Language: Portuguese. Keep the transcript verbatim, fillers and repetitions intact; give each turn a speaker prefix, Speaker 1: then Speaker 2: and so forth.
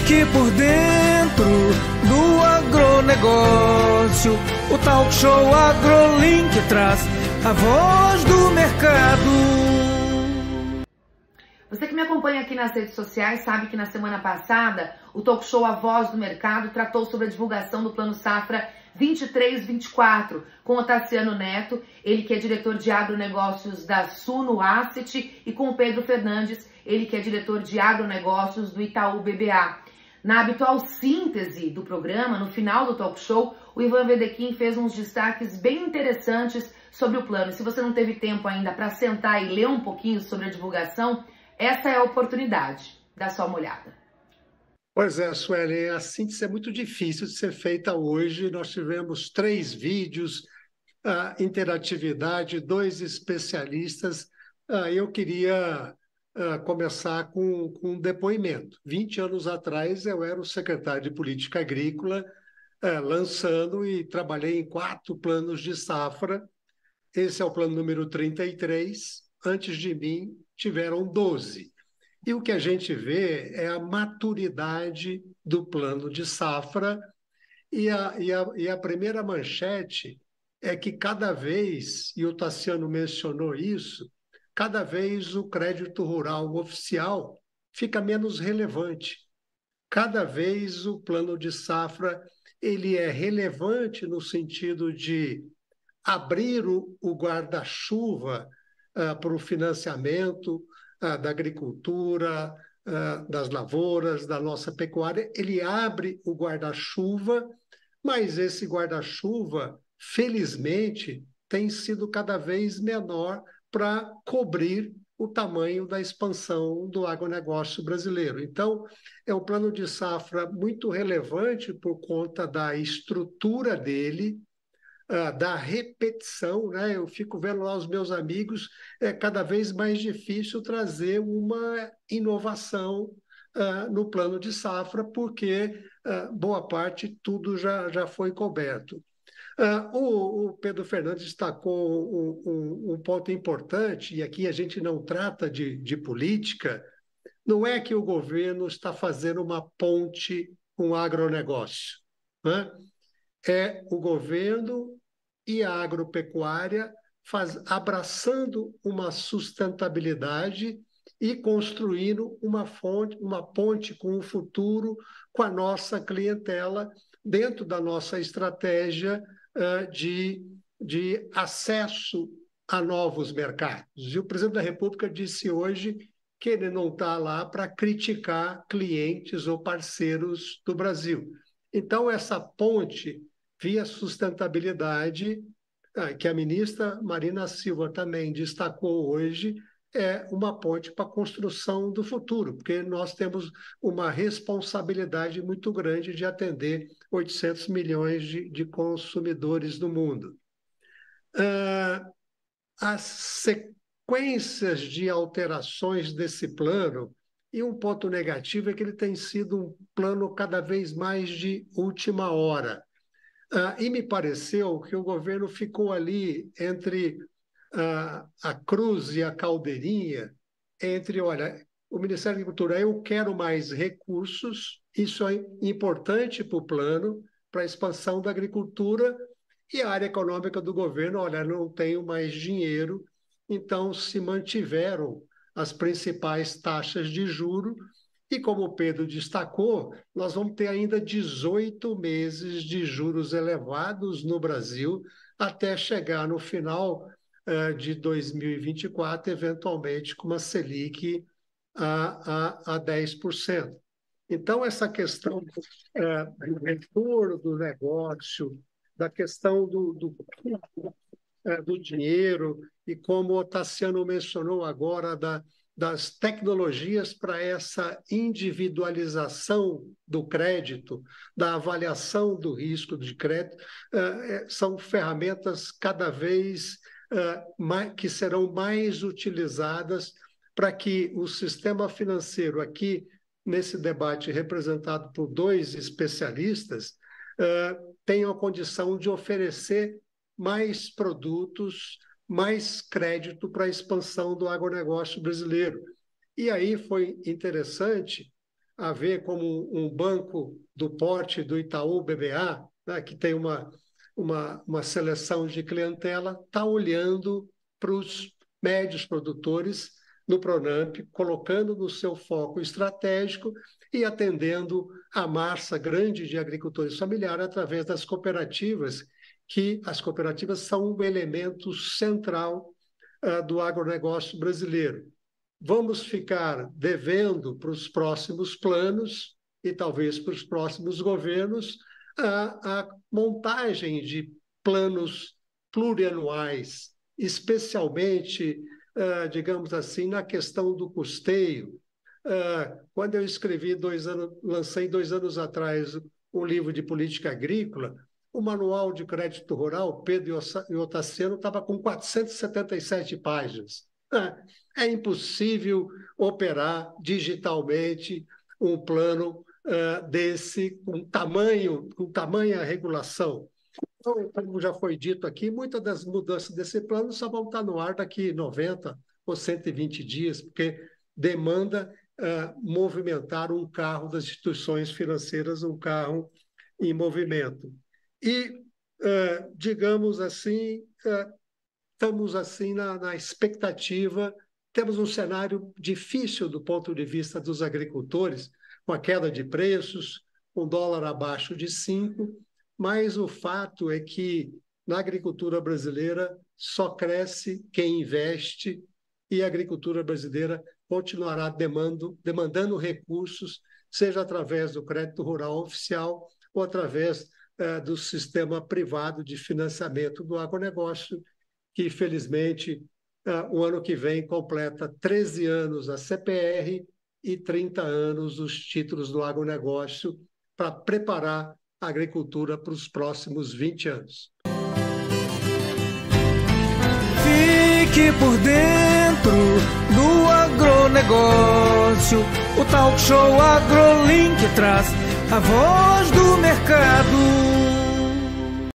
Speaker 1: Fique por dentro do agronegócio. O Talk Show AgroLink traz a voz do mercado.
Speaker 2: Você que me acompanha aqui nas redes sociais sabe que na semana passada o Talk Show A Voz do Mercado tratou sobre a divulgação do Plano Safra vinte e três vinte e quatro com o Tassiano Neto, ele que é diretor de agronegócios da Suno Asset, e com o Pedro Fernandes, ele que é diretor de agronegócios do Itaú B B A. Na habitual síntese do programa, no final do Talk Show, o Ivan Vedequim fez uns destaques bem interessantes sobre o plano. Se você não teve tempo ainda para sentar e ler um pouquinho sobre a divulgação, essa é a oportunidade. Dá só uma olhada.
Speaker 3: Pois é, Sueli, a síntese é muito difícil de ser feita hoje. Nós tivemos três vídeos, uh, interatividade, dois especialistas. Uh, eu queria uh, começar com, com um depoimento. vinte anos atrás, eu era o secretário de Política Agrícola, uh, lançando e trabalhei em quatro planos de safra. Esse é o plano número trinta e três. Antes de mim, tiveram doze. E o que a gente vê é a maturidade do plano de safra, e a, e a, e a primeira manchete é que cada vez, e o Tassiano mencionou isso, cada vez o crédito rural oficial fica menos relevante. Cada vez o plano de safra ele é relevante no sentido de abrir o, o guarda-chuva uh, para o financiamento Uh, da agricultura, uh, das lavouras, da nossa pecuária. Ele abre o guarda-chuva, mas esse guarda-chuva, felizmente, tem sido cada vez menor para cobrir o tamanho da expansão do agronegócio brasileiro. Então, é um plano de safra muito relevante por conta da estrutura dele, Uh, da repetição, né? Eu fico vendo lá os meus amigos, é cada vez mais difícil trazer uma inovação uh, no plano de safra, porque uh, boa parte tudo já, já foi coberto. Uh, o, o Pedro Fernandes destacou um, um, um ponto importante, e aqui a gente não trata de, de política, não é que o governo está fazendo uma ponte com o agronegócio, né? É o governo e a agropecuária faz, abraçando uma sustentabilidade e construindo uma, fonte, uma ponte com o futuro, com a nossa clientela, dentro da nossa estratégia uh, de, de acesso a novos mercados. E o presidente da República disse hoje que ele não está lá para criticar clientes ou parceiros do Brasil. Então, essa ponte via sustentabilidade, que a ministra Marina Silva também destacou hoje, é uma ponte para a construção do futuro, porque nós temos uma responsabilidade muito grande de atender oitocentos milhões de, de consumidores do mundo. Ah, as sequências de alterações desse plano, e um ponto negativo é que ele tem sido um plano cada vez mais de última hora. Uh, e me pareceu que o governo ficou ali entre uh, a cruz e a caldeirinha, entre, olha, o Ministério da Agricultura, eu quero mais recursos, isso é importante para o plano, para a expansão da agricultura, e a área econômica do governo, olha, não tenho mais dinheiro, então se mantiveram as principais taxas de juros. E como o Pedro destacou, nós vamos ter ainda dezoito meses de juros elevados no Brasil, até chegar no final uh, de dois mil e vinte e quatro, eventualmente com uma Selic a, a, a dez por cento. Então, essa questão uh, do retorno do negócio, da questão do, do, uh, do dinheiro, e como o Tassiano mencionou agora, da das tecnologias para essa individualização do crédito, da avaliação do risco de crédito, uh, são ferramentas cada vez uh, mais, que serão mais utilizadas para que o sistema financeiro, aqui nesse debate representado por dois especialistas, uh, tenha a condição de oferecer mais produtos, mais crédito para a expansão do agronegócio brasileiro. E aí foi interessante a ver como um banco do porte do Itaú B B A, né, que tem uma, uma, uma seleção de clientela, está olhando para os médios produtores no Pronamp, colocando no seu foco estratégico e atendendo a massa grande de agricultores familiares através das cooperativas, que as cooperativas são um elemento central uh, do agronegócio brasileiro. Vamos ficar devendo para os próximos planos e talvez para os próximos governos a, a montagem de planos plurianuais, especialmente, uh, digamos assim, na questão do custeio. Uh, quando eu escrevi dois anos, lancei dois anos atrás um livro de política agrícola, o Manual de Crédito Rural, Pedro e Otaciano, estava com quatrocentas e setenta e sete páginas. É, é impossível operar digitalmente um plano uh, desse, com tamanho, com tamanha regulação. Então, como já foi dito aqui, muitas das mudanças desse plano só vão estar no ar daqui noventa ou cento e vinte dias, porque demanda uh, movimentar um carro das instituições financeiras, um carro em movimento. E, uh, digamos assim, uh, estamos assim na, na expectativa, temos um cenário difícil do ponto de vista dos agricultores, com a queda de preços, um dólar abaixo de cinco, mas o fato é que na agricultura brasileira só cresce quem investe e a agricultura brasileira continuará demando, demandando recursos, seja através do crédito rural oficial ou através eh, do sistema privado de financiamento do agronegócio, que, felizmente, eh, o ano que vem completa treze anos a C P R e trinta anos os títulos do agronegócio para preparar a agricultura para os próximos vinte anos.
Speaker 1: Fique por dentro do agronegócio. O Talk Show AgroLink traz a voz do mercado.